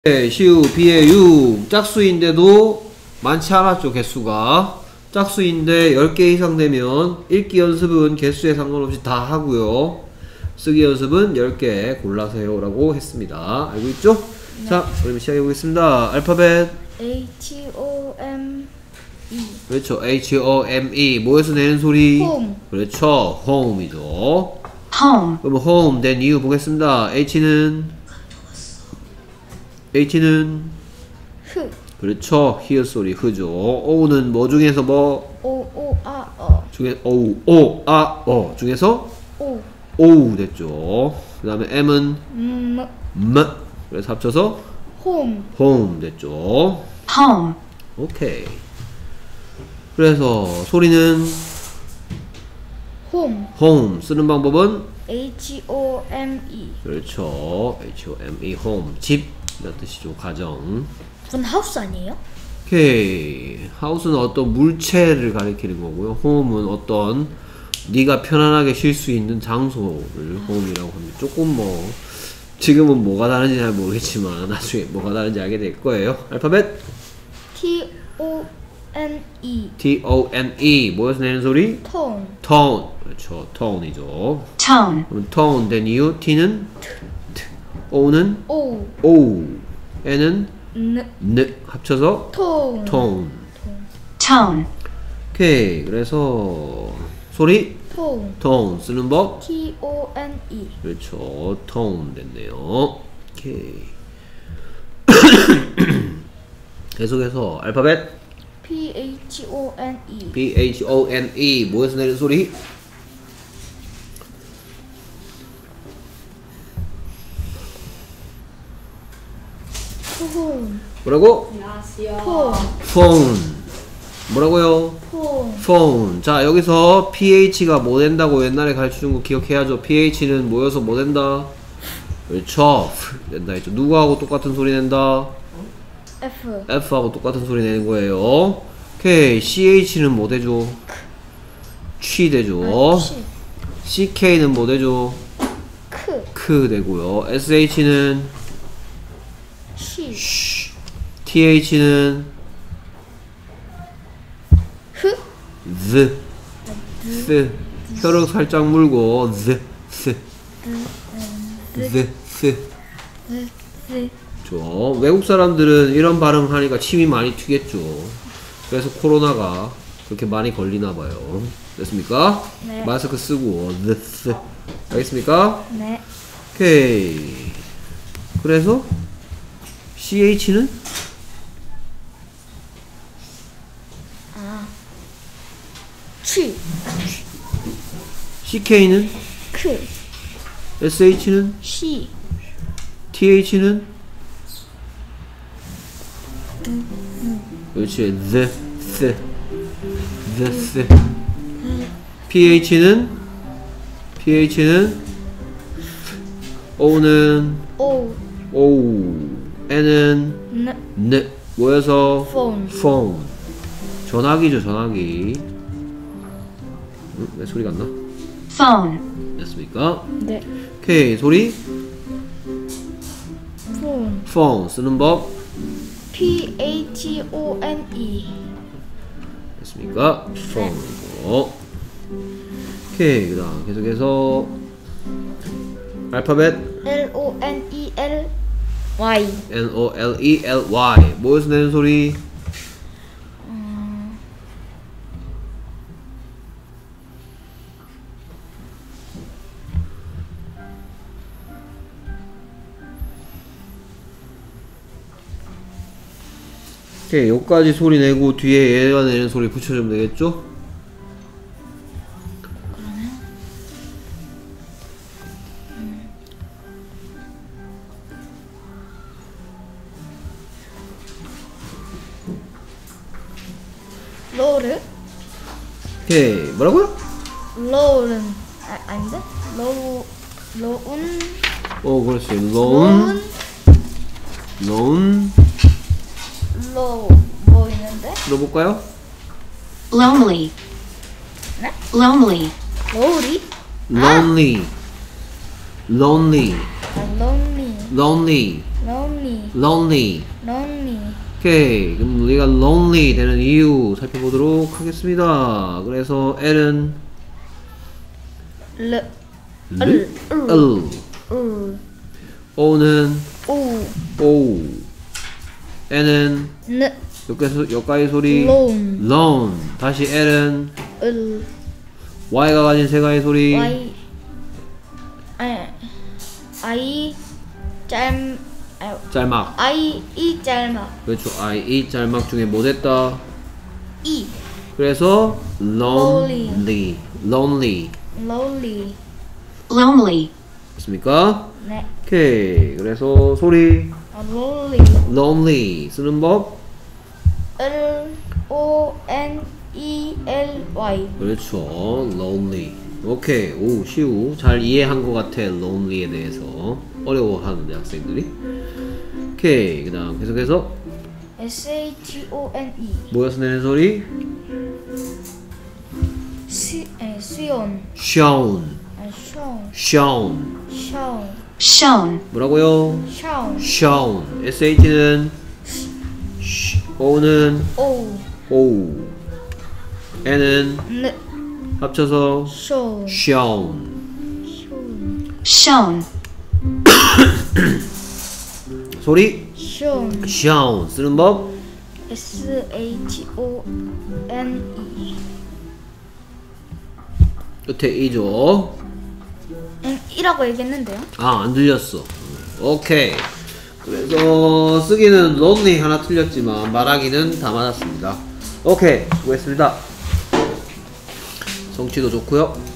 시우, 비의 6 짝수인데도 많지 않았죠. 개수가 짝수인데 10개 이상 되면 읽기 연습은 개수에 상관없이 다 하고요, 쓰기 연습은 10개 골라서 해요 라고 했습니다. 알고 있죠? 네. 자, 그럼 시작해 보겠습니다. 알파벳 H-O-M-E. 그렇죠. H-O-M-E. 뭐에서 내는 소리? Home. 그렇죠. home이죠. home, 그럼 home 된 이유 보겠습니다. H는 흐. 그렇죠. 히읗 소리 흐죠. O는 뭐 중에서 뭐? O-O-A-O. 중에 O 중에서 O. O 됐죠. 그 다음에 M은 M. 그래서 합쳐서 Home. home 됐죠. home, 오케이. 그래서 소리는 Home. home 쓰는 방법은 H-O-M-E. 그렇죠. H-O-M-E home 집 이런 뜻이죠. 가정. 그건 하우스 아니에요? 오케이. 하우스는 어떤 물체를 가리키는 거고요. home은 어떤 네가 편안하게 쉴 수 있는 장소를 home이라고 합니다. 조금 뭐 지금은 뭐가 다른지 잘 모르겠지만 나중에 뭐가 다른지 알게 될 거예요. 알파벳 T-O-N-E. T-O-N-E. 뭐에서 내는 소리? Tone. tone. 그렇죠. tone이죠. tone, 그럼 tone 된 이유 T는 T, O는 O. O, N은 N. N 합쳐서 Tone. tone. tone, 오케이. 그래서 소리 Tone. tone 쓰는 법 T-O-N-E. 그렇죠. tone 됐네요. 오케이. 계속해서 알파벳 P-H-O-N-E. B-H-O-N-E. 뭐에서 내는 소리? Phone. 뭐라고? Phone. phone. 뭐라고요? Phone. phone. 자, 여기서 PH가 뭐 된다고 옛날에 가르쳐준 거 기억해야죠. PH는 뭐여서 뭐 된다? 그렇죠. 된다 했죠. 누구하고 똑같은 소리 낸다? F. F하고 똑같은 소리 내는 거예요. 오케이. CH는 뭐 되죠? 취 되죠. C. CK는 뭐 되죠? 크. 크 되고요. SH는 C. 쉬. TH는 흐. Z. S. 혀를 살짝 물고 Z. S. Z. S. Z. 외국 사람들은 이런 발음하니까 침이 많이 튀겠죠. 그래서 코로나가 그렇게 많이 걸리나 봐요. 됐습니까? 네. 마스크 쓰고 this. 알겠습니까? 네. 오케이. 그래서 CH는 취. CK는 크. SH는 C. TH는 그렇지. this. this. PH는 O는 O. O, N은 N. N. 뭐여서? Phone. phone. 전화기죠. 전화기. 왜 소리가 안 나? phone, 됐습니까? 네. 오케이. 소리 Phone. phone 쓰는 법 P-H-O-N-E. 됐습니까? phone이고. 오케이. 그 다음 계속해서 알파벳 L-O-N-E-L-Y. N-O-L-E-L-Y. 뭐에서 내는 소리? 오케이. 여기까지 소리 내고 뒤에 얘가 내는 소리 붙여주면 되겠죠? 로르. 오케이. 뭐라고요? 로른. 아닌데? 로운. 그렇지. loan. 뭐 있는데? 들어볼까요? lonely, 네? lonely, 로리? lonely. lonely. lonely. lonely. lonely. lonely. lonely. 오케이. 그럼 우리가 lonely 되는 이유 살펴보도록 하겠습니다. 그래서 L은 L, L, L. O는 O, O. N은 N, 여기까지 소리 lone. lone. 다시 L은 L, Y가 가진 세 가지 소리 Y, I, 짤막. I, E 짤막. 그렇죠. I 짤막 중에 뭐 됐다? E, 그래서 lonely. lonely. lonely. lonely, 됐습니까? 네. 오케이. 그래서 소리 lonely. lonely 쓰는 법. L, O, N, E, L, Y. 그렇죠. lonely. 오케이. 오, 쉬우. 잘 이해한 것 같아. lonely에 대해서. 어려워하는데 학생들이. 오케이. 그 다음 계속해서 S-H-O-N-E. 모여서 내는 소리 수연. shown. shown. shown. shown. shown, 뭐라고요? shown. shown. sh는 o는 O, o. n은 N, 합쳐서 shown. shown. shown. shown, 소리 shown. shown 쓰는 법. S-H-O-N-E. 끝에 이죠. 이라고 얘기했는데요. 아, 안 들렸어. 오케이. 그래서 쓰기는 lonely 하나 틀렸지만 말하기는 다 맞았습니다. 오케이. 수고했습니다. 성취도 좋고요.